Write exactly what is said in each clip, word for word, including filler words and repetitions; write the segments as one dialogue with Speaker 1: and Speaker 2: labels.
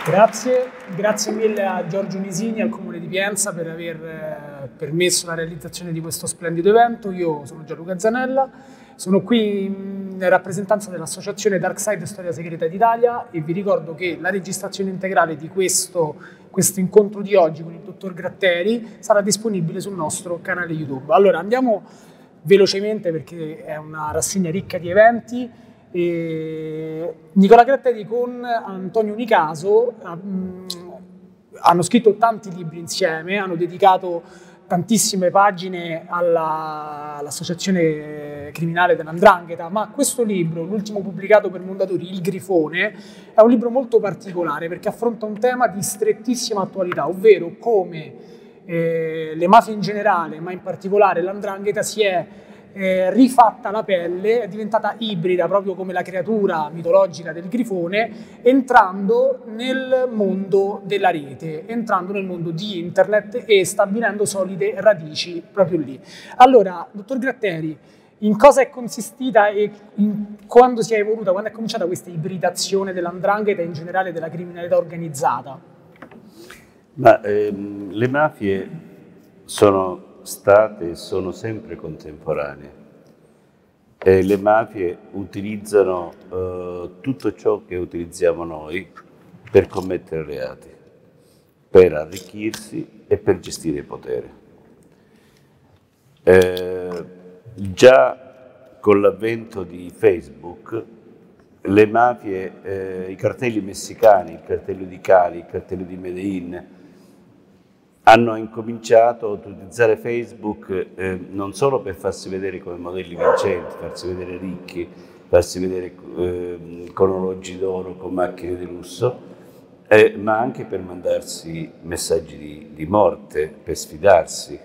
Speaker 1: Grazie, grazie mille a Giorgio Nisini e al Comune di Pienza per aver eh, permesso la realizzazione di questo splendido evento. Io sono Gianluca Zanella, sono qui in rappresentanza dell'associazione Darkside Storia Segreta d'Italia e vi ricordo che la registrazione integrale di questo, questo incontro di oggi con il dottor Gratteri sarà disponibile sul nostro canale YouTube. Allora andiamo velocemente perché è una rassegna ricca di eventi. E Nicola Gratteri con Antonio Nicaso um, hanno scritto tanti libri insieme, hanno dedicato tantissime pagine all'associazione criminale dell'Andrangheta, ma questo libro, l'ultimo pubblicato per Mondadori, Il Grifone, è un libro molto particolare perché affronta un tema di strettissima attualità, ovvero come eh, le mafie in generale, ma in particolare l'Andrangheta, si è Eh, rifatta la pelle, è diventata ibrida proprio come la creatura mitologica del grifone, entrando nel mondo della rete, entrando nel mondo di internet e stabilendo solide radici proprio lì. Allora, dottor Gratteri, in cosa è consistita e in, quando si è evoluta, quando è cominciata questa ibridazione dell'Andrangheta e in generale della criminalità organizzata?
Speaker 2: Ma ehm, le mafie sono state e sono sempre contemporanee e le mafie utilizzano eh, tutto ciò che utilizziamo noi per commettere reati, per arricchirsi e per gestire il potere. Eh, già con l'avvento di Facebook le mafie, eh, i cartelli messicani, il cartello di Cali, il cartello di Medellin, hanno incominciato a utilizzare Facebook eh, non solo per farsi vedere come modelli vincenti, farsi vedere ricchi, farsi vedere eh, con orologi d'oro, con macchine di lusso, eh, ma anche per mandarsi messaggi di, di morte, per sfidarsi.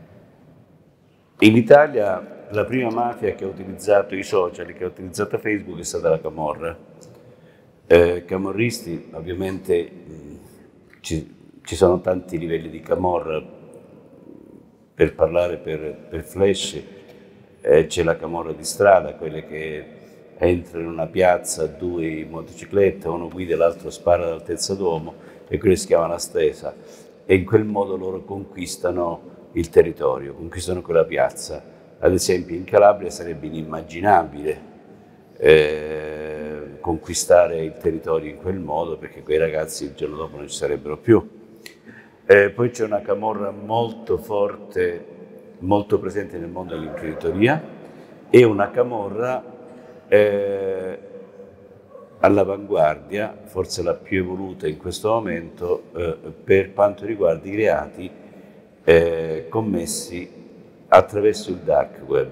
Speaker 2: In Italia la prima mafia che ha utilizzato i social, che ha utilizzato Facebook, è stata la Camorra. Eh, camorristi, ovviamente, mh, ci, Ci sono tanti livelli di camorra, per parlare per, per Flash, eh, c'è la camorra di strada, quelle che entrano in una piazza, due in motocicletta, uno guida e l'altro spara all'altezza d'uomo, e quelle si chiamano la stesa, e in quel modo loro conquistano il territorio, conquistano quella piazza. Ad esempio in Calabria sarebbe inimmaginabile eh, conquistare il territorio in quel modo, perché quei ragazzi il giorno dopo non ci sarebbero più. Eh, poi c'è una camorra molto forte, molto presente nel mondo dell'imprenditoria, e una camorra eh, all'avanguardia, forse la più evoluta in questo momento, eh, per quanto riguarda i reati eh, commessi attraverso il dark web.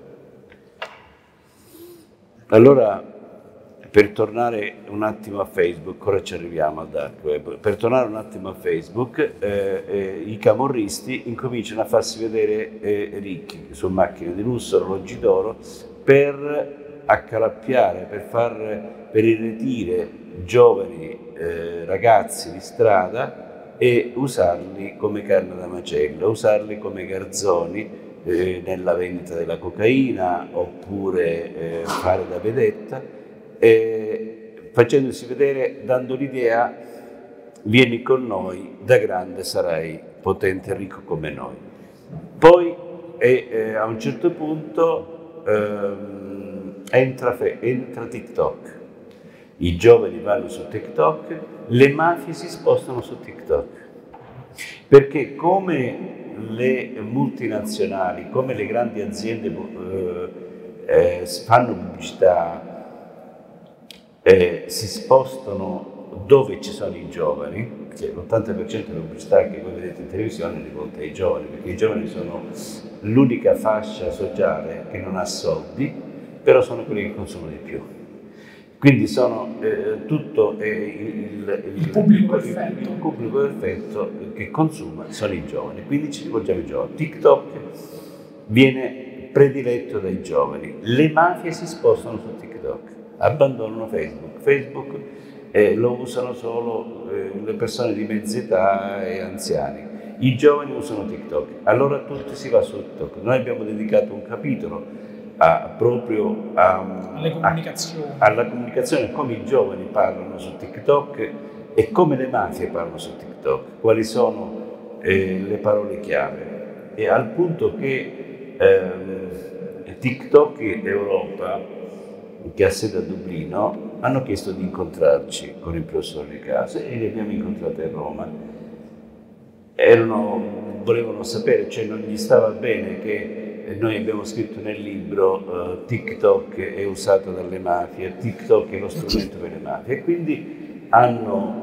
Speaker 2: Allora, per tornare un attimo a Facebook, ora ci arriviamo al dark web, per tornare un attimo a Facebook, eh, eh, i camorristi incominciano a farsi vedere eh, ricchi su macchine di lusso, orologi d'oro, per accalappiare, per, far, per irretire giovani eh, ragazzi di strada e usarli come carne da macello, usarli come garzoni eh, nella vendita della cocaina, oppure eh, fare da vedetta, e facendosi vedere, dando l'idea: vieni con noi, da grande sarai potente e ricco come noi. Poi e, eh, a un certo punto ehm, entra, entra TikTok, i giovani vanno su TikTok, le mafie si spostano su TikTok, perché come le multinazionali, come le grandi aziende eh, eh, fanno pubblicità, Eh, si spostano dove ci sono i giovani, perché l'ottanta per cento delle pubblicità che voi vedete in televisione è rivolta ai giovani, perché i giovani sono l'unica fascia sociale che non ha soldi, però sono quelli che consumano di più. Quindi sono eh, tutto eh, il, il,
Speaker 1: il, pubblico
Speaker 2: il,
Speaker 1: perfetto.
Speaker 2: il pubblico perfetto che consuma sono i giovani, quindi ci rivolgiamo ai giovani. TikTok viene prediletto dai giovani, le mafie si spostano su TikTok, abbandonano Facebook. Facebook eh, lo usano solo eh, le persone di mezza età e anziani. I giovani usano TikTok, allora tutti si va su TikTok. Noi abbiamo dedicato un capitolo a, proprio a,
Speaker 1: alle comunicazioni.
Speaker 2: A, alla comunicazione, come i giovani parlano su TikTok e come le mafie parlano su TikTok, quali sono eh, le parole chiave, e al punto che eh, TikTok Europa, che ha sede a Dublino, hanno chiesto di incontrarci con il professor Di Casa e li abbiamo incontrati a Roma. Erano, volevano sapere, cioè non gli stava bene che noi abbiamo scritto nel libro uh, TikTok è usato dalle mafie, TikTok è lo strumento per le mafie, e quindi hanno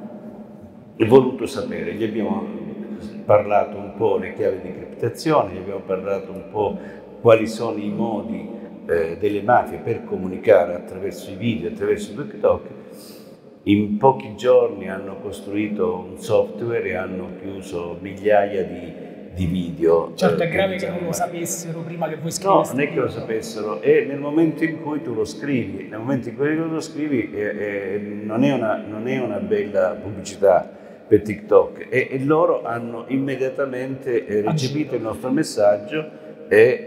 Speaker 2: voluto sapere. Gli abbiamo parlato un po' le chiavi di criptazione, gli abbiamo parlato un po' quali sono i modi eh, delle mafie per comunicare attraverso i video, attraverso TikTok. In pochi giorni hanno costruito un software e hanno chiuso migliaia di, di video.
Speaker 1: Certo, è grave che non lo sapessero prima che voi scriveste.
Speaker 2: No, non è che lo sapessero, e nel momento in cui tu lo scrivi, nel momento in cui tu lo scrivi eh, eh, non, è una, non è una bella pubblicità per TikTok, e, e loro hanno immediatamente eh, recepito il nostro messaggio e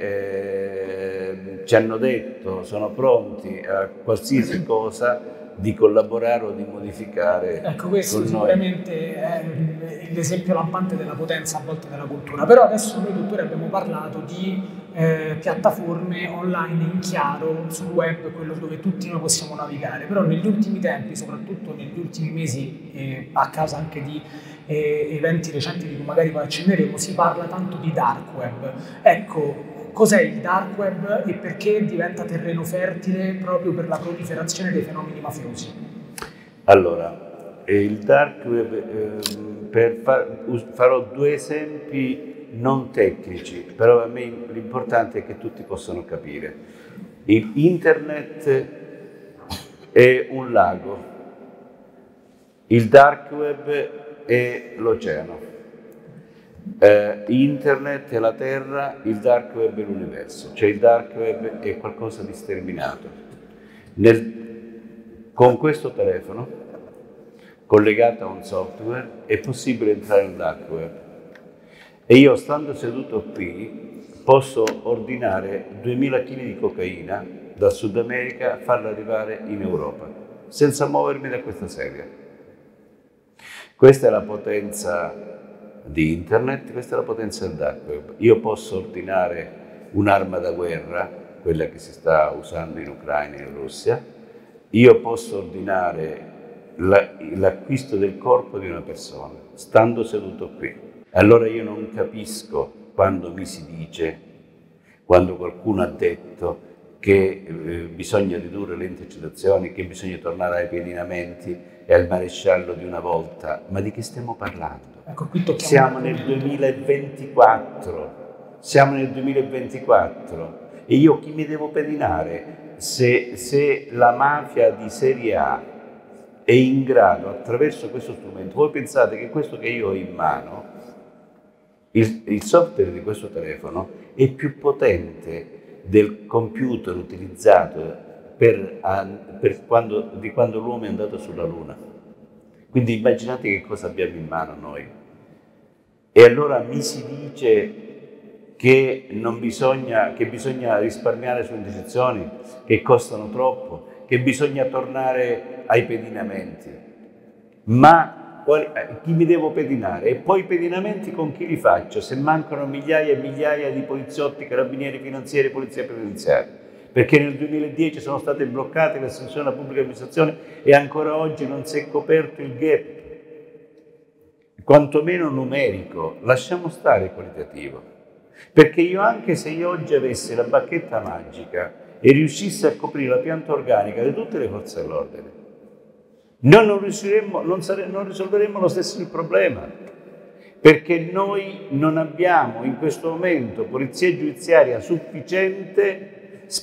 Speaker 2: eh, ci hanno detto sono pronti a qualsiasi cosa di collaborare o di modificare.
Speaker 1: Ecco, questo
Speaker 2: con
Speaker 1: sicuramente
Speaker 2: noi.
Speaker 1: è l'esempio lampante della potenza a volte della cultura. Però adesso noi, dottore, abbiamo parlato di eh, piattaforme online in chiaro sul web, quello dove tutti noi possiamo navigare. Però negli ultimi tempi, soprattutto negli ultimi mesi, eh, a causa anche di eh, eventi recenti di cui magari poi accenneremo, si parla tanto di dark web. Ecco, cos'è il dark web e perché diventa terreno fertile proprio per la proliferazione dei fenomeni mafiosi?
Speaker 2: Allora, il dark web, eh, per far, farò due esempi non tecnici, però a me l'importante è che tutti possano capire. Il internet è un lago, il dark web è l'oceano. Uh, internet è la terra, il dark web è l'universo, cioè il dark web è qualcosa di sterminato. Nel, con questo telefono, collegato a un software, è possibile entrare nel dark web, e io, stando seduto qui, posso ordinare duemila chili di cocaina dal Sud America, farla arrivare in Europa, senza muovermi da questa sedia. Questa è la potenza di internet, questa è la potenza del dark web. Io posso ordinare un'arma da guerra, quella che si sta usando in Ucraina e in Russia, io posso ordinare l'acquisto del corpo di una persona, stando seduto qui. Allora io non capisco quando mi si dice, quando qualcuno ha detto che eh, bisogna ridurre le intercettazioni, che bisogna tornare ai pedinamenti e al maresciallo di una volta. Ma di che stiamo parlando?
Speaker 1: Ecco, qui
Speaker 2: siamo nel duemilaventiquattro, siamo nel duemilaventiquattro e io chi mi devo pedinare se, se la mafia di serie A è in grado, attraverso questo strumento, voi pensate che questo che io ho in mano, il, il software di questo telefono è più potente del computer utilizzato per, per quando, di quando l'uomo è andato sulla Luna. Quindi immaginate che cosa abbiamo in mano noi. E allora mi si dice che, non bisogna, che bisogna risparmiare sulle intercettazioni, che costano troppo, che bisogna tornare ai pedinamenti. Ma quali, chi mi devo pedinare? E poi i pedinamenti con chi li faccio? Se mancano migliaia e migliaia di poliziotti, carabinieri, finanzieri, polizia penitenziaria. Perché nel duemiladieci sono state bloccate le assunzioni alla pubblica amministrazione e ancora oggi non si è coperto il gap, quantomeno numerico, lasciamo stare qualitativo. Perché io, anche se io oggi avessi la bacchetta magica e riuscissi a coprire la pianta organica di tutte le forze dell'ordine, noi non riusciremmo, non, sare, non risolveremmo lo stesso il problema, perché noi non abbiamo in questo momento polizia giudiziaria sufficiente,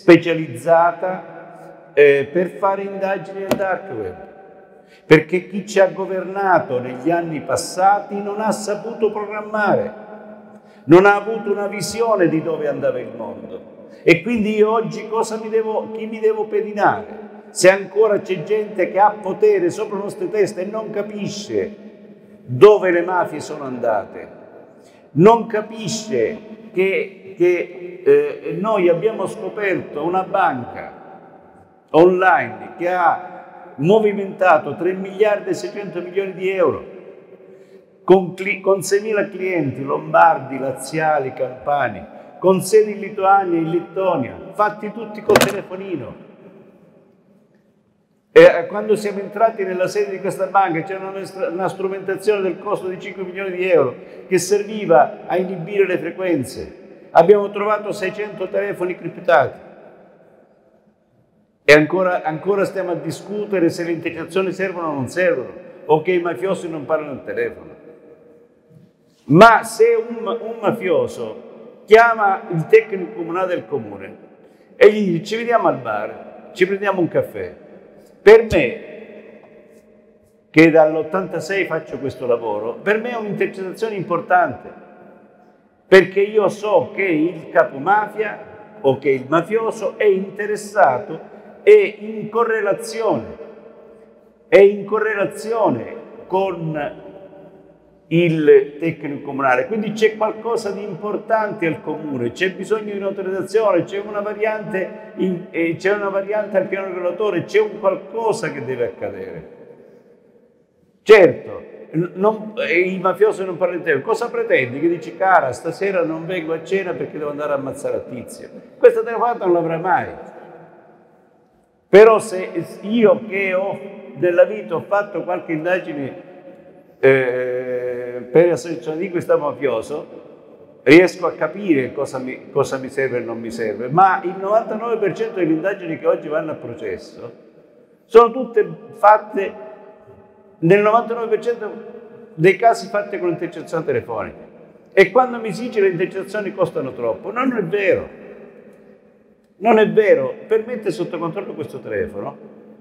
Speaker 2: specializzata eh, per fare indagini nel dark web, perché chi ci ha governato negli anni passati non ha saputo programmare, non ha avuto una visione di dove andava il mondo, e quindi io oggi cosa mi devo, chi mi devo pedinare? Se ancora c'è gente che ha potere sopra le nostre teste e non capisce dove le mafie sono andate, non capisce che, che eh, noi abbiamo scoperto una banca online che ha movimentato tre miliardi e seicento milioni di euro, con, con seimila clienti lombardi, laziali, campani, con sedi in Lituania e in Lettonia, fatti tutti col telefonino. E quando siamo entrati nella sede di questa banca c'era una, una strumentazione del costo di cinque milioni di euro che serviva a inibire le frequenze. Abbiamo trovato seicento telefoni criptati e ancora, ancora stiamo a discutere se le intercettazioni servono o non servono, o che i mafiosi non parlano al telefono. Ma se un, un mafioso chiama il tecnico comunale del comune e gli dice: ci vediamo al bar, ci prendiamo un caffè. Per me, che dall'ottantasei faccio questo lavoro, per me è un'intercettazione importante, perché io so che il capomafia o che il mafioso è interessato e in correlazione, è in correlazione con il tecnico comunale, quindi c'è qualcosa di importante al comune, c'è bisogno di un'autorizzazione, c'è una variante, in, eh, c'è una variante al piano regolatore, c'è un qualcosa che deve accadere. Certo, non, eh, il mafioso non parla di te, cosa pretendi? Che dici: cara, stasera non vengo a cena perché devo andare a ammazzare a Tizio. Questa telefonata non l'avrà mai. Però se io che ho nella vita ho fatto qualche indagine Eh, per l'associazione di questo mafioso, riesco a capire cosa mi, cosa mi serve e non mi serve, ma il novantanove per cento delle indagini che oggi vanno a processo sono tutte fatte, nel novantanove per cento dei casi fatte con intercettazione telefonica. E quando mi si dice che le intercettazioni costano troppo, no, non è vero, non è vero. Per mettere sotto controllo questo telefono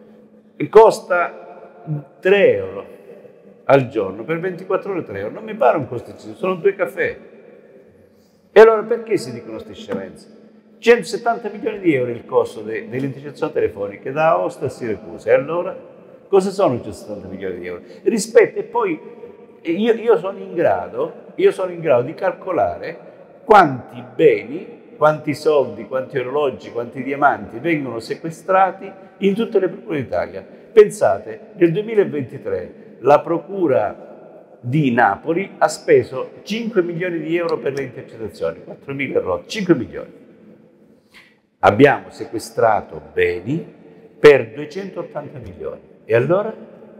Speaker 2: costa tre euro al giorno, per ventiquattro ore tre euro, non mi pare un costo eccessivo, sono due caffè. E allora perché si dicono queste scemenze? centosettanta milioni di euro il costo de, delle intercettazioni telefoniche da Aosta a Siracusa, e allora cosa sono centosettanta milioni di euro? Rispetto, e poi io, io, sono in grado, io sono in grado di calcolare quanti beni, quanti soldi, quanti orologi, quanti diamanti vengono sequestrati in tutte le procure d'Italia. Pensate, nel duemilaventitré la procura di Napoli ha speso cinque milioni di euro per le intercettazioni, quattromila rotti, cinque milioni. Abbiamo sequestrato beni per duecentottanta milioni. E allora?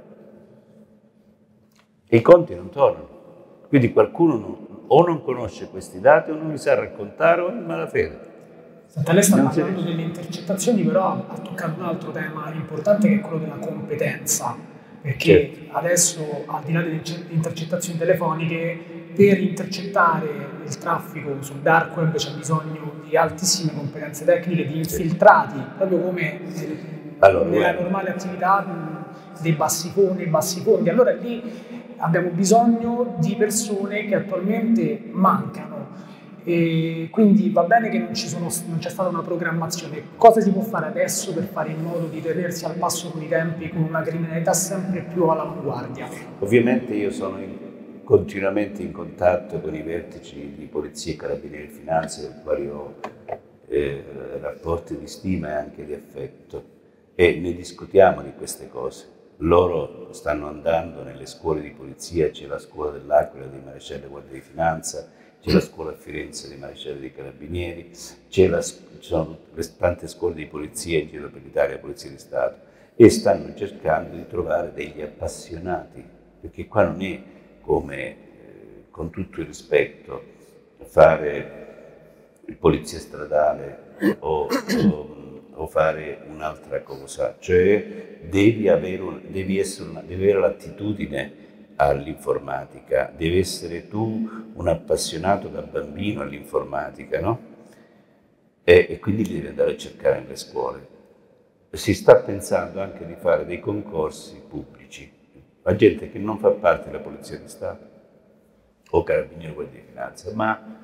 Speaker 2: I conti non tornano. Quindi qualcuno non, o non conosce questi dati o non li sa raccontare o è in malafede.
Speaker 1: Senta, lei sta parlando delle intercettazioni, però ha toccato un altro tema importante che è quello della competenza. Perché certo, adesso, al di là delle intercettazioni telefoniche, per intercettare il traffico sul dark web c'è bisogno di altissime competenze tecniche, di infiltrati, proprio come allora, nella guarda. normale attività dei bassifondi e bassifondi. Allora lì abbiamo bisogno di persone che attualmente mancano. E quindi va bene che non ci sono, non c'è stata una programmazione. Cosa si può fare adesso per fare in modo di tenersi al passo con i tempi, con una criminalità sempre più all'avanguardia?
Speaker 2: Ovviamente io sono in, continuamente in contatto con i vertici di Polizia e Carabinieri e Finanze, con i quali ho eh, rapporti di stima e anche di affetto, e ne discutiamo di queste cose. Loro stanno andando nelle scuole di polizia, c'è la scuola dell'Aquila dei marescialli della Guardia di Finanza, c'è la scuola a Firenze dei marescialli dei Carabinieri, c'è la, ci sono tante scuole di polizia in giro per l'Italia, Polizia di Stato, e stanno cercando di trovare degli appassionati, perché qua non è come, eh, con tutto il rispetto, fare il polizia stradale o, o, o fare un'altra cosa, cioè devi avere, un, devi essere una, devi avere l'attitudine all'informatica, devi essere tu un appassionato da bambino all'informatica, no? E, e quindi li devi andare a cercare nelle scuole. Si sta pensando anche di fare dei concorsi pubblici a gente che non fa parte della Polizia di Stato o Carabinieri o Guardia di Finanza, ma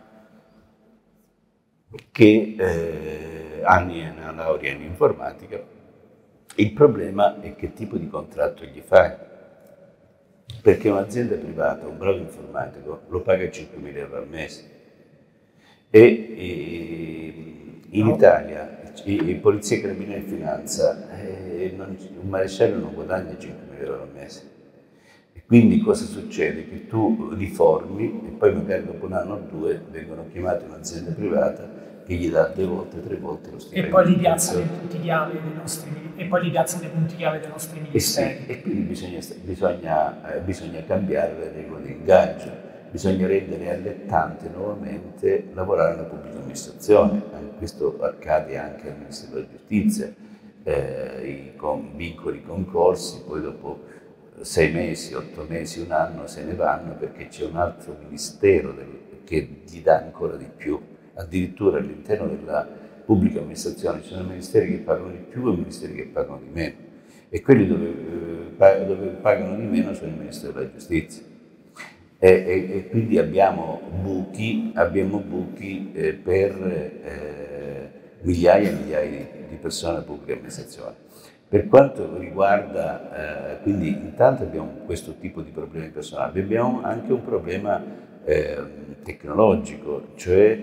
Speaker 2: che eh, hanno una laurea in informatica. Il problema è che tipo di contratto gli fai. Perché un'azienda privata, un bravo informatico, lo paga cinquemila euro al mese. E, e in Italia il i, i polizia, carabinieri e finanza, eh, non, un maresciallo non guadagna cinquemila euro al mese. E quindi cosa succede? Che tu li formi e poi magari dopo un anno o due vengono chiamati in un'azienda privata che gli dà due volte, tre volte lo stipendio.
Speaker 1: E poi li piazza nei punti chiave dei nostri, e poi li piazza nei punti chiave dei nostri ministeri.
Speaker 2: E, sì, e quindi bisogna, bisogna, eh, bisogna cambiare le regole di ingaggio, bisogna rendere allettante nuovamente lavorare nella pubblica amministrazione. Questo accade anche al Ministero della Giustizia, eh, i con, vincoli i concorsi, poi dopo sei mesi, otto mesi, un anno se ne vanno perché c'è un altro ministero del, che gli dà ancora di più. Addirittura all'interno della pubblica amministrazione ci sono ministeri che pagano di più e ministeri che pagano di meno. E quelli dove, eh, dove pagano di meno sono il Ministero della Giustizia. E, e, e quindi abbiamo buchi, abbiamo buchi eh, per eh, migliaia e migliaia di, di persone nella pubblica amministrazione. Per quanto riguarda, eh, quindi intanto abbiamo questo tipo di problemi personali, abbiamo anche un problema eh, tecnologico, cioè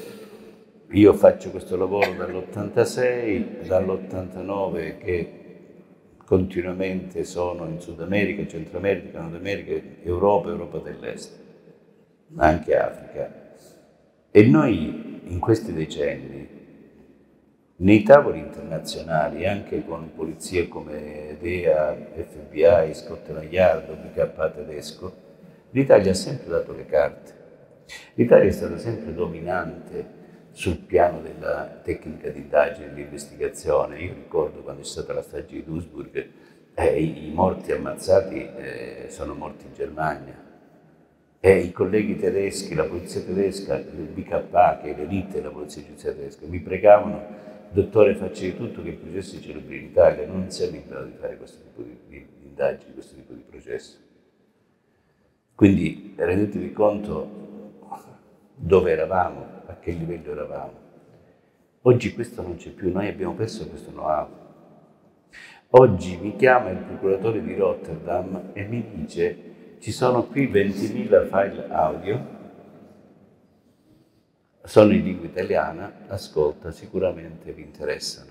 Speaker 2: io faccio questo lavoro dall'ottantasei, dall'ottantanove che continuamente sono in Sud America, Centro America, Nord America, Europa, Europa dell'Est, ma anche Africa. E noi in questi decenni, nei tavoli internazionali, anche con polizie come D E A, F B I, Scotland Yard, B K A tedesco, l'Italia ha sempre dato le carte. L'Italia è stata sempre dominante sul piano della tecnica di indagine e di investigazione. Io ricordo quando c'è stata la strage di Duisburg, eh, i, i morti ammazzati eh, sono morti in Germania. E i colleghi tedeschi, la polizia tedesca, il B K A, che è l'elite della polizia giudiziaria tedesca, mi pregavano: dottore, faccia di tutto che il processo si celebri in Italia. Non siamo in grado di fare questo tipo di, di, di indagini, questo tipo di processo. Quindi rendetevi conto dove eravamo, a che livello eravamo. Oggi questo non c'è più, noi abbiamo perso questo know-how. Oggi mi chiama il procuratore di Rotterdam e mi dice: ci sono qui ventimila file audio, sono in lingua italiana, ascolta, sicuramente vi interessano.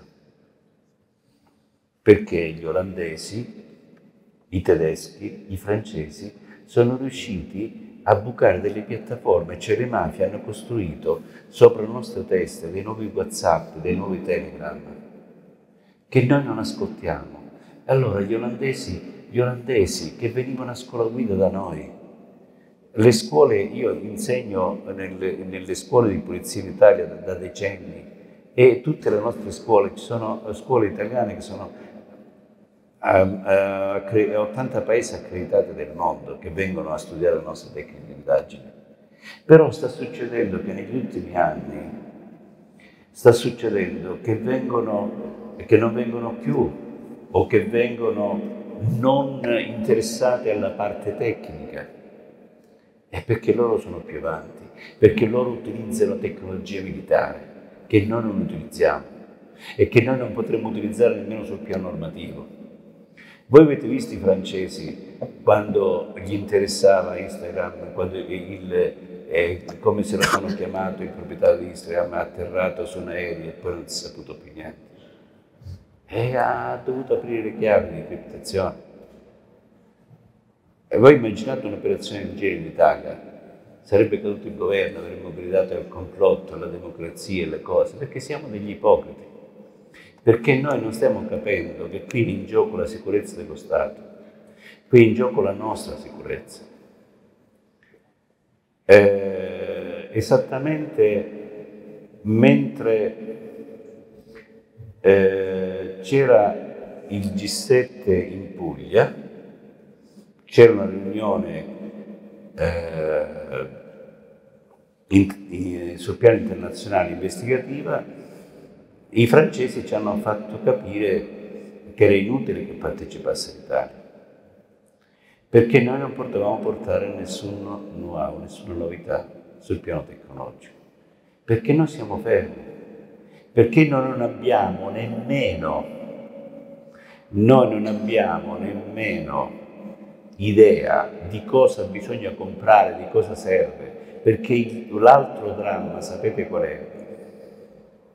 Speaker 2: Perché gli olandesi, i tedeschi, i francesi sono riusciti a bucare delle piattaforme, cioè le mafie hanno costruito sopra le nostre teste dei nuovi WhatsApp, dei nuovi Telegram, che noi non ascoltiamo. Allora gli olandesi, gli olandesi che venivano a scuola guida da noi, le scuole, io insegno nelle, nelle scuole di polizia in Italia da, da decenni, e tutte le nostre scuole, ci sono scuole italiane che sono a, a, a ottanta paesi accreditati del mondo che vengono a studiare le nostre tecniche di indagine. Però sta succedendo che negli ultimi anni sta succedendo che, vengono, che non vengono più o che vengono non interessate alla parte tecnica. È perché loro sono più avanti, perché loro utilizzano tecnologia militare che noi non utilizziamo e che noi non potremmo utilizzare nemmeno sul piano normativo. Voi avete visto i francesi quando gli interessava Instagram, quando il, eh, come se lo sono chiamato, il proprietario di Instagram ha atterrato su un aereo e poi non si è saputo più niente. E ha dovuto aprire le chiavi di criptazione. E voi immaginate un'operazione del genere in Italia? Sarebbe caduto il governo, avremmo gridato al complotto, alla democrazia e alle cose, perché siamo degli ipocriti. Perché noi non stiamo capendo che qui è in gioco la sicurezza dello Stato, qui è in gioco la nostra sicurezza. Eh, esattamente mentre eh, c'era il G sette in Puglia, c'era una riunione eh, in, in, sul piano internazionale investigativa. I francesi ci hanno fatto capire che era inutile che partecipasse l'Italia, perché noi non potevamo portare nessun know-how, nessuna novità sul piano tecnologico, perché noi siamo fermi, perché noi non abbiamo nemmeno, noi non abbiamo nemmeno idea di cosa bisogna comprare, di cosa serve, perché l'altro dramma, sapete qual è?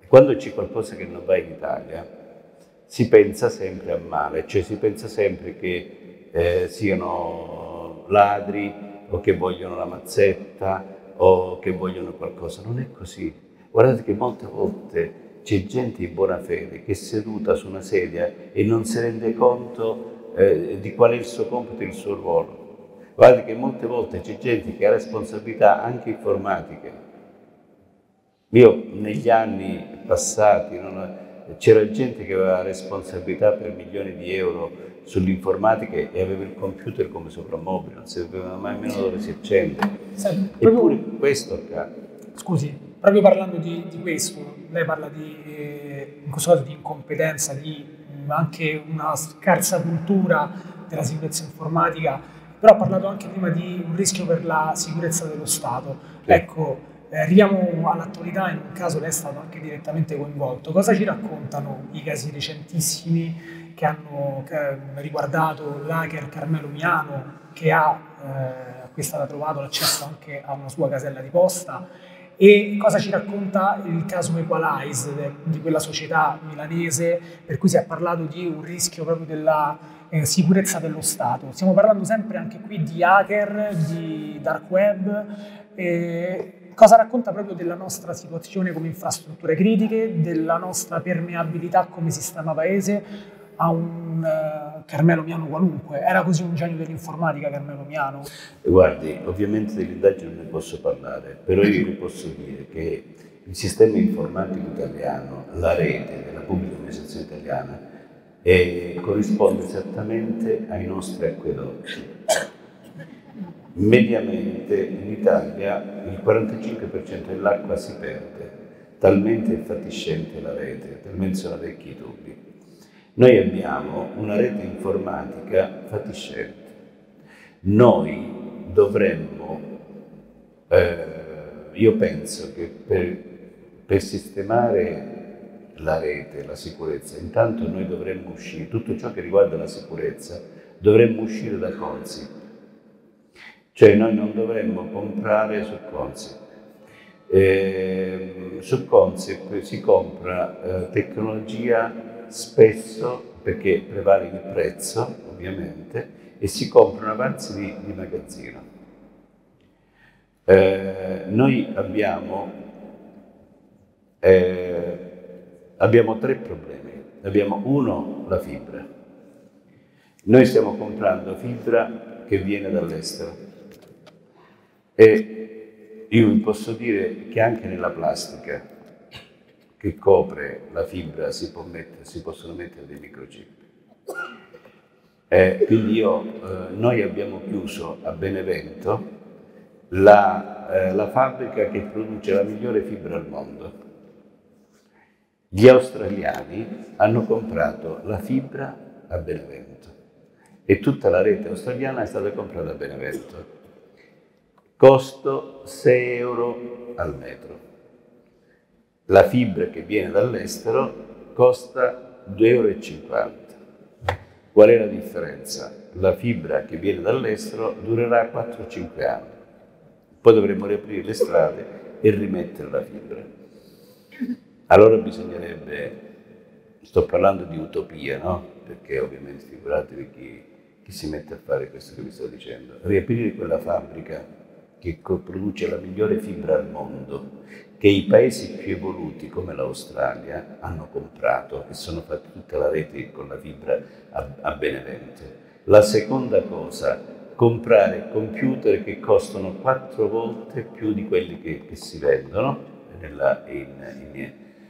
Speaker 2: quando c'è qualcosa che non va in Italia, si pensa sempre a male, cioè si pensa sempre che eh, siano ladri o che vogliono la mazzetta o che vogliono qualcosa. Non è così. Guardate che molte volte c'è gente in buona fede che è seduta su una sedia e non si rende conto eh, di qual è il suo compito e il suo ruolo. Guardate che molte volte c'è gente che ha responsabilità anche informatiche. Io negli anni passati non, c'era gente che aveva responsabilità per milioni di euro sull'informatica e aveva il computer come soprammobile, non sapeva mai nemmeno dove si accende.
Speaker 1: Senti,
Speaker 2: Eppure
Speaker 1: proprio,
Speaker 2: questo accade.
Speaker 1: scusi, proprio parlando di, di questo, lei parla di, eh, in questo caso di incompetenza, di mh, anche una scarsa cultura della sicurezza informatica, però ha parlato anche prima di un rischio per la sicurezza dello Stato.
Speaker 2: Sì.
Speaker 1: Ecco, eh, arriviamo all'attualità, in un caso lei è stato anche direttamente coinvolto. Cosa ci raccontano i casi recentissimi che hanno che, hanno riguardato l'hacker Carmelo Miano, che ha eh, acquistato, ha trovato l'accesso anche a una sua casella di posta, e cosa ci racconta il caso Equalize di quella società milanese per cui si è parlato di un rischio proprio della eh, sicurezza dello Stato. Stiamo parlando sempre anche qui di hacker, di dark web. Eh, cosa racconta proprio della nostra situazione come infrastrutture critiche, della nostra permeabilità come sistema paese a un uh, Carmelo Miano qualunque? Era così un genio dell'informatica Carmelo Miano?
Speaker 2: Guardi, ovviamente dell'indagine non ne posso parlare, però io le posso dire che il sistema informatico italiano, la rete della pubblica amministrazione italiana, eh, corrisponde esattamente ai nostri acquedotti. Mediamente in Italia il quarantacinque per cento dell'acqua si perde, talmente è fatiscente la rete, talmente sono vecchi i tubi. Noi abbiamo una rete informatica fatiscente. Noi dovremmo, eh, io penso che per, per sistemare la rete, la sicurezza, intanto noi dovremmo uscire, tutto ciò che riguarda la sicurezza, dovremmo uscire da Consip. Cioè noi non dovremmo comprare su Consip. Eh, su Consip si compra eh, tecnologia spesso perché prevale il prezzo, ovviamente, e si comprano avanzi di, di magazzino. Eh, noi abbiamo, eh, abbiamo tre problemi. Abbiamo uno, la fibra. Noi stiamo comprando fibra che viene dall'estero e io vi posso dire che anche nella plastica che copre la fibra si, può mettere, si possono mettere dei microchip. Eh, quindi io, eh, noi abbiamo chiuso a Benevento la, eh, la fabbrica che produce la migliore fibra al mondo. Gli australiani hanno comprato la fibra a Benevento e tutta la rete australiana è stata comprata a Benevento. Costo sei euro al metro. La fibra che viene dall'estero costa due euro e cinquanta. Qual è la differenza? La fibra che viene dall'estero durerà quattro cinque anni. Poi dovremo riaprire le strade e rimettere la fibra. Allora bisognerebbe, sto parlando di utopia, no? Perché ovviamente figuratevi chi, chi si mette a fare questo che vi sto dicendo. Riaprire quella fabbrica che produce la migliore fibra al mondo, che i paesi più evoluti come l'Australia hanno comprato e sono fatti tutta la rete con la fibra a, a Benevento. La seconda cosa, comprare computer che costano quattro volte più di quelli che, che si vendono nella, in, in,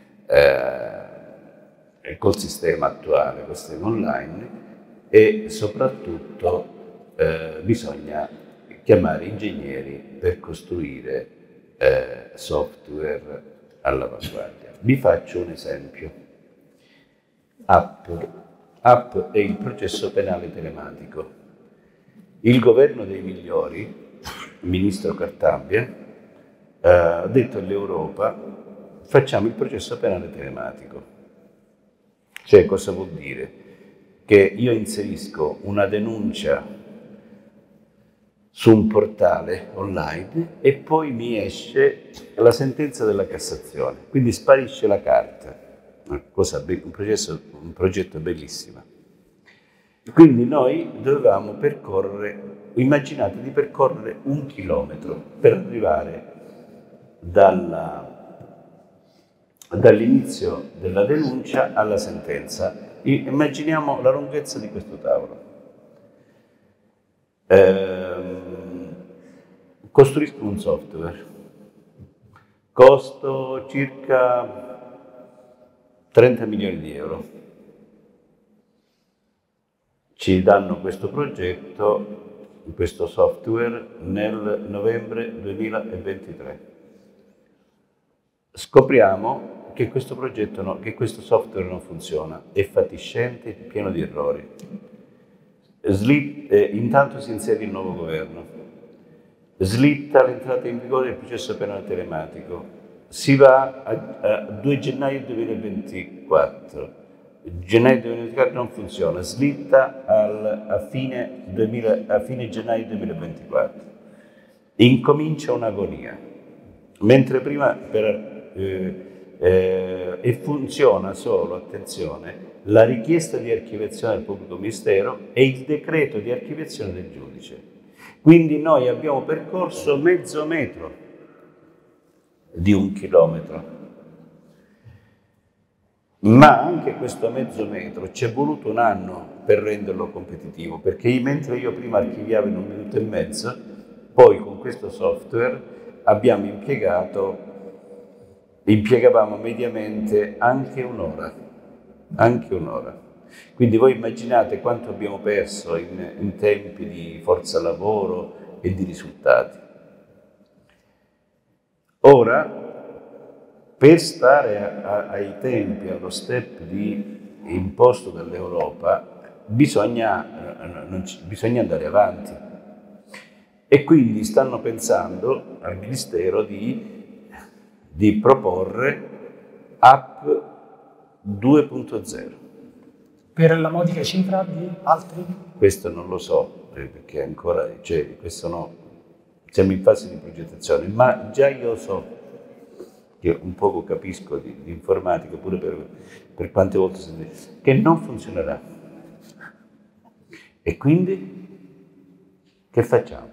Speaker 2: eh, col sistema attuale, col sistema online, e soprattutto eh, bisogna chiamare ingegneri per costruire eh, software all'avanguardia. Vi faccio un esempio. App. App è il processo penale telematico. Il governo dei migliori, il ministro Cartabia, eh, ha detto all'Europa: facciamo il processo penale telematico. Cioè, cosa vuol dire? Che io inserisco una denuncia su un portale online e poi mi esce la sentenza della Cassazione, quindi sparisce la carta. Una cosa, un, processo, un progetto bellissimo. Quindi noi dovevamo percorrere, immaginate di percorrere un chilometro per arrivare dalla, dall'inizio della denuncia alla sentenza. Immaginiamo la lunghezza di questo tavolo. Ehm, costruisco un software, costo circa trenta milioni di euro. Ci danno questo progetto, questo software nel novembre duemilaventitré. Scopriamo che questo progetto no, che questo software non funziona, è fatiscente, pieno di errori. Slitt, eh, intanto si inserì il nuovo governo, slitta l'entrata in vigore del processo penale telematico, si va a, a due gennaio duemilaventiquattro. Gennaio duemilaventiquattro non funziona, slitta al, a, fine duemila, a fine gennaio duemilaventiquattro. Incomincia un'agonia, mentre prima per, eh, eh, e funziona solo, attenzione, la richiesta di archiviazione del pubblico ministero e il decreto di archiviazione del giudice. Quindi noi abbiamo percorso mezzo metro di un chilometro. Ma anche questo mezzo metro ci è voluto un anno per renderlo competitivo, perché mentre io prima archiviavo in un minuto e mezzo, poi con questo software abbiamo impiegato, impiegavamo mediamente anche un'ora, anche un'ora. Quindi voi immaginate quanto abbiamo perso in, in tempi di forza lavoro e di risultati. Ora, per stare a, a, ai tempi, allo step di imposto dall'Europa, bisogna, non ci, bisogna andare avanti. E quindi stanno pensando al Ministero di, di proporre app due punto zero.
Speaker 1: Per la modica cifra di altri?
Speaker 2: Questo non lo so, perché ancora, cioè, questo no, siamo in fase di progettazione, ma già io so, che un poco capisco di, di informatica, pure per, per quante volte si dice, che non funzionerà. E quindi che facciamo?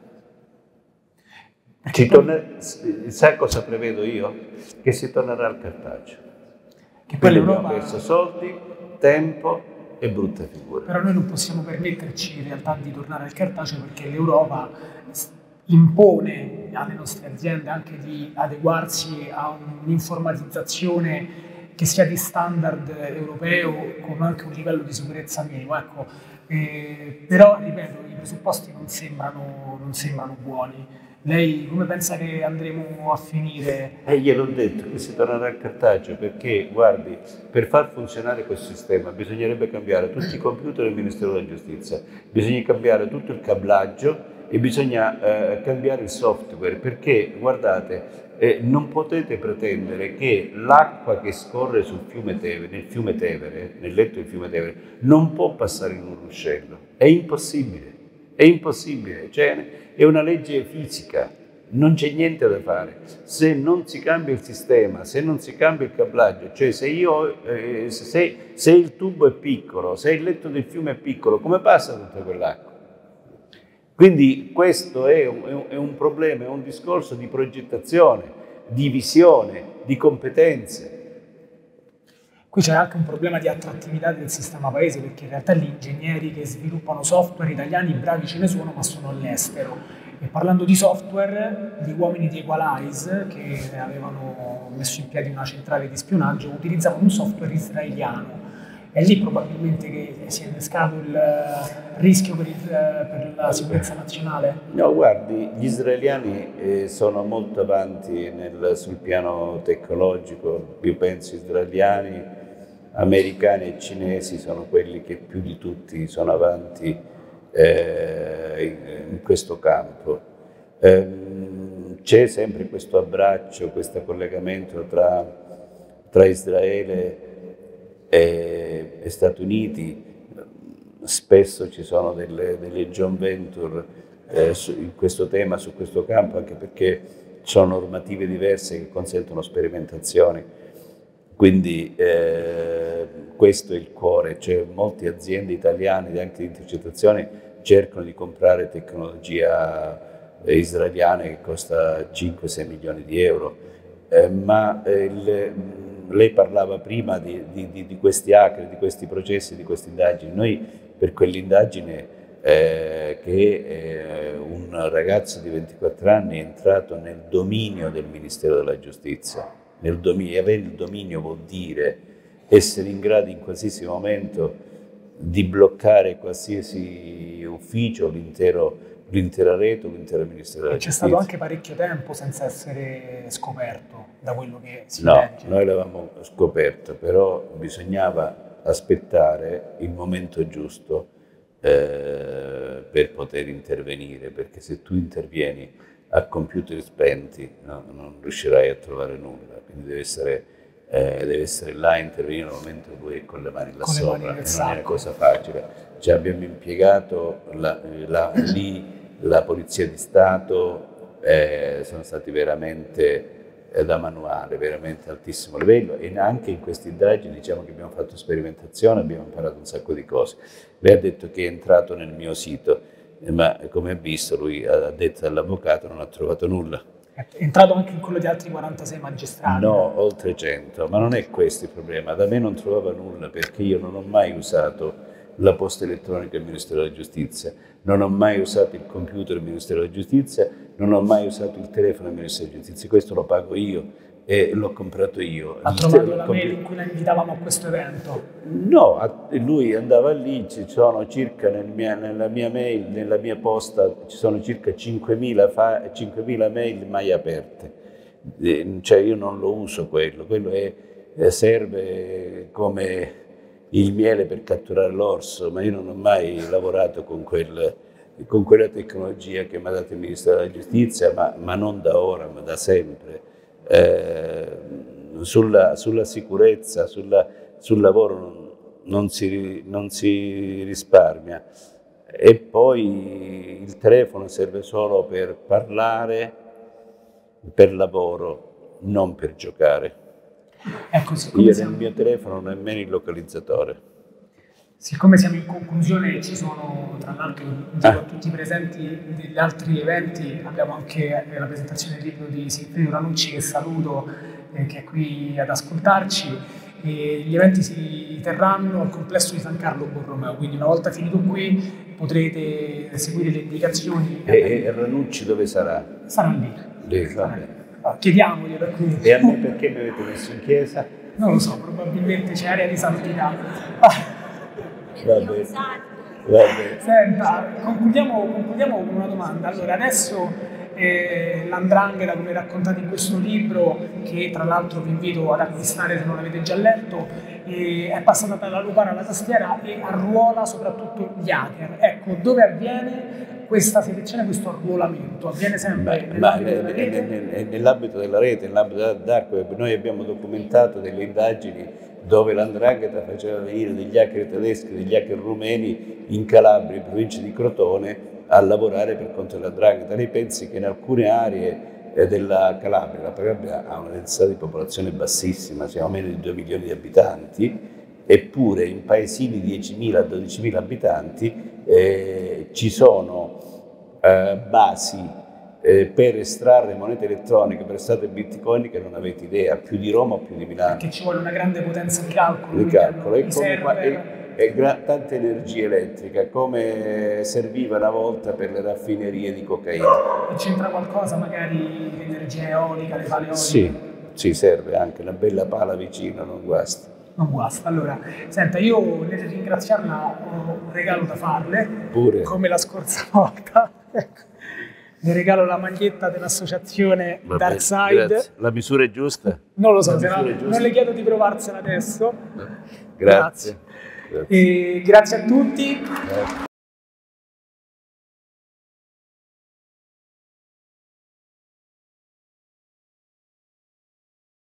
Speaker 2: Ci torna, sai cosa prevedo io? Che si tornerà al cartaceo. Che poi abbiamo perso soldi, tempo e brutte figure.
Speaker 1: Però noi non possiamo permetterci in realtà di tornare al cartaceo, perché l'Europa impone alle nostre aziende anche di adeguarsi a un'informatizzazione che sia di standard europeo con anche un livello di sicurezza minimo. Ecco, eh, però ripeto, i presupposti non sembrano, non sembrano buoni. Lei come pensa che andremo a finire?
Speaker 2: Eh, gliel'ho detto che si tornerà al cartaceo, perché guardi, per far funzionare questo sistema bisognerebbe cambiare tutti i computer del Ministero della Giustizia, bisogna cambiare tutto il cablaggio e bisogna eh, cambiare il software, perché guardate, eh, non potete pretendere che l'acqua che scorre sul fiume Tevere, nel fiume Tevere, nel letto del fiume Tevere, non può passare in un ruscello. È impossibile, è impossibile, cioè, è una legge fisica, non c'è niente da fare. Se non si cambia il sistema, se non si cambia il cablaggio, cioè se, io, eh, se, se il tubo è piccolo, se il letto del fiume è piccolo, come passa tutta quell'acqua? Quindi questo è un, è un problema, è un discorso di progettazione, di visione, di competenze.
Speaker 1: Qui c'è anche un problema di attrattività del sistema paese, perché in realtà gli ingegneri che sviluppano software italiani bravi ce ne sono, ma sono all'estero. E parlando di software, gli uomini di Equalize, che avevano messo in piedi una centrale di spionaggio, utilizzavano un software israeliano. È lì probabilmente che si è innescato il rischio per, il, per la sicurezza nazionale?
Speaker 2: No, guardi, gli israeliani eh, sono molto avanti nel, sul piano tecnologico. Io penso israeliani, americani e cinesi sono quelli che più di tutti sono avanti eh, in, in questo campo. Eh, c'è sempre questo abbraccio, questo collegamento tra, tra Israele e, e Stati Uniti. Spesso ci sono delle, delle joint venture eh, su, in questo tema, su questo campo, anche perché ci sono normative diverse che consentono sperimentazioni. Quindi eh, questo è il cuore, cioè molte aziende italiane anche di intercettazioni cercano di comprare tecnologia eh, israeliana che costa cinque sei milioni di euro, eh, ma eh, il, lei parlava prima di, di, di questi hacker, di questi processi, di queste indagini. Noi per quell'indagine eh, che eh, un ragazzo di ventiquattro anni è entrato nel dominio del Ministero della Giustizia. Nel dominio, avere il dominio vuol dire essere in grado in qualsiasi momento di bloccare qualsiasi ufficio, l'intera rete, l'intero Ministero della
Speaker 1: C'è
Speaker 2: Giustizia.
Speaker 1: stato anche parecchio tempo senza essere scoperto da quello che si
Speaker 2: No,
Speaker 1: legge.
Speaker 2: noi l'avevamo scoperto, però bisognava aspettare il momento giusto eh, per poter intervenire, perché se tu intervieni a computer spenti no, non riuscirai a trovare nulla, quindi deve essere, eh, deve essere là a intervenire nel momento in cui è con le mani là
Speaker 1: con
Speaker 2: sopra,
Speaker 1: le mani
Speaker 2: non
Speaker 1: sacco.
Speaker 2: è una cosa facile. Cioè, abbiamo impiegato la, la, lì la Polizia di Stato, eh, sono stati veramente eh, da manuale, veramente altissimo livello, e anche in queste indagini diciamo che abbiamo fatto sperimentazione, abbiamo imparato un sacco di cose. Lei ha detto che è entrato nel mio sito, ma come ha visto lui ha detto all'avvocato non ha trovato nulla.
Speaker 1: È entrato anche in quello di altri quarantasei magistrati.
Speaker 2: No, oltre cento, ma non è questo il problema. Da me non trovava nulla perché io non ho mai usato la posta elettronica del Ministero della Giustizia, non ho mai usato il computer del Ministero della Giustizia, non ho mai usato il telefono del Ministero della Giustizia, questo lo pago io e l'ho comprato io.
Speaker 1: Ha trovato la mail in cui la invitavamo a questo evento?
Speaker 2: No, lui andava lì, ci sono circa nel mia, nella mia mail, nella mia posta, ci sono circa cinquemila mail mai aperte. Cioè io non lo uso quello, quello è, serve come il miele per catturare l'orso, ma io non ho mai lavorato con, quel, con quella tecnologia che mi ha dato il Ministero della Giustizia, ma, ma non da ora, ma da sempre. Eh, sulla, sulla sicurezza, sulla, sul lavoro non, non, si, non si risparmia, e poi il telefono serve solo per parlare, per lavoro, non per giocare.
Speaker 1: Ecco,
Speaker 2: io
Speaker 1: siamo...
Speaker 2: nel mio telefono non ho nemmeno il localizzatore.
Speaker 1: Siccome siamo in conclusione, ci sono tra l'altro insieme a tutti i presenti degli altri eventi, abbiamo anche la presentazione del libro di Sigfrido Ranucci, che saluto, eh, che è qui ad ascoltarci. E gli eventi si terranno al complesso di San Carlo Borromeo, quindi una volta finito qui potrete seguire le indicazioni.
Speaker 2: E, e Ranucci dove sarà?
Speaker 1: Sarà lì.
Speaker 2: lì sarà lì.
Speaker 1: No, chiediamoglielo qui.
Speaker 2: E a me perché mi avete messo in chiesa?
Speaker 1: Non lo so, probabilmente c'è area di santità.
Speaker 2: Vabbè. Vabbè.
Speaker 1: Senta, concludiamo, concludiamo con una domanda. Allora, adesso eh, l'Andrangheta, come raccontate in questo libro, che tra l'altro vi invito ad acquistare se non l'avete già letto, eh, è passata dalla lupara alla tastiera e arruola soprattutto gli hacker. Ecco, dove avviene questa selezione, questo arruolamento? Avviene sempre nell'ambito della rete?
Speaker 2: Nell'ambito della rete, nell'ambito della dark web. Noi abbiamo documentato delle indagini dove l'Andrangheta faceva venire degli hacker tedeschi, degli hacker rumeni in Calabria, in provincia di Crotone, a lavorare per conto dell'Andrangheta. Lei pensi che in alcune aree della Calabria, la Calabria ha una densità di popolazione bassissima, siamo meno di due milioni di abitanti, eppure in paesini di diecimila dodicimila abitanti eh, ci sono eh, basi Eh, per estrarre monete elettroniche, per estrarre bitcoin che non avete idea, più di Roma o più di Milano.
Speaker 1: Perché ci vuole una grande potenza di calcolo.
Speaker 2: Di calcolo, e come qua, e, e tanta energia elettrica, come serviva una volta per le raffinerie di cocaina.
Speaker 1: E c'entra qualcosa, magari l'energia eolica, le pale eoliche?
Speaker 2: Sì, sì, serve anche una bella pala vicino, non guasta.
Speaker 1: Non guasta. Allora, senta, io nel ringraziarla ho un regalo da farle,
Speaker 2: Pure.
Speaker 1: Come la scorsa volta. Ecco. Le regalo la maglietta dell'associazione Darkside.
Speaker 2: Grazie. La misura è giusta?
Speaker 1: Non lo so, se no, non le chiedo di provarsela adesso.
Speaker 2: Grazie. Grazie,
Speaker 1: grazie. E grazie a tutti. Grazie.